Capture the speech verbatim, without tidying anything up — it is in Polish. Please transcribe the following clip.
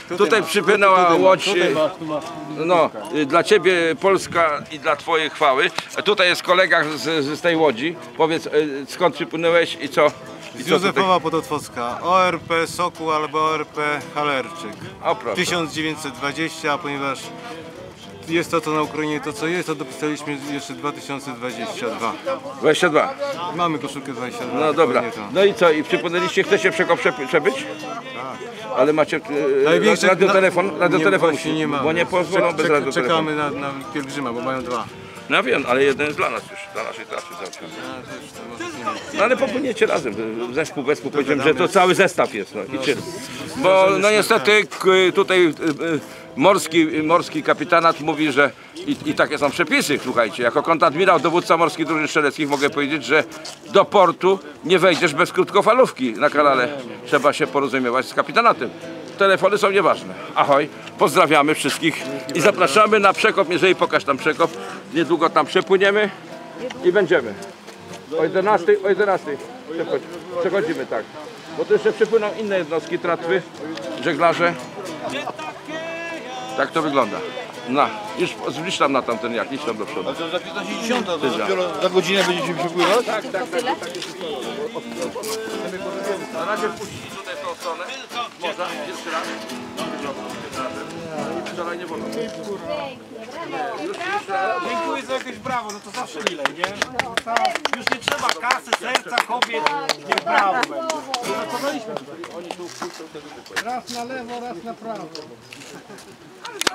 Tutaj przypłynęła łódź, no, dla Ciebie Polska i dla Twojej chwały. Tutaj jest kolega z, z tej łodzi. Powiedz, skąd przypłynąłeś i co? I z Józefowa Podotwocka, O R P Sokół albo O R P Halerczyk. O, proszę. tysiąc dziewięćset dwadzieścia, a ponieważ jest to, to na Ukrainie to co jest, to dopisaliśmy jeszcze dwa tysiące dwadzieścia dwa. dwadzieścia dwa. Mamy koszulkę dwadzieścia dwa. No dobra. No i co? I przypłynęliście, chcecie przekop przebyć? Tak. Ale macie e, radiotelefon? Radiotelefon musi, nie ma, bo nie pozwolą bez radiotelefonu. Czekamy na, na pielgrzyma, bo mają dwa. No wiem, ale jeden jest dla nas już, dla naszej trasy. No ale popłyniecie razem, zespół, zespół, powiedziałem, że to cały zestaw jest. No, i czy, bo no niestety tutaj morski, morski kapitanat mówi, że i, i takie są przepisy, słuchajcie, jako kontradmirał, dowódca morskich drużyn strzeleckich mogę powiedzieć, że do portu nie wejdziesz bez krótkofalówki na kanale. Trzeba się porozumiewać z kapitanatem. Telefony są nieważne. Ahoj, pozdrawiamy wszystkich i zapraszamy na przekop, jeżeli pokaż tam przekop. Niedługo tam przepłyniemy i będziemy. O jedenastej, o jedenastej przechodzimy, tak. Bo tu jeszcze przypłyną inne jednostki, tratwy, żeglarze. Tak to wygląda. No, już zbliż tam na tamten jak, idź tam do przodu. A to za piętnaście dziesiąta, to dopiero za godzinę będziecie przepływać? Tak, tak, tak. tak. Na razie puścić tutaj w tą stronę. Można, jeszcze raz. Wczoraj nie wolno. Dziękuję za jakieś brawo, no to zawsze mile, nie? Już nie trzeba kasy, serca, kobiet, niech brawo będzie. Raz na lewo, raz na prawo.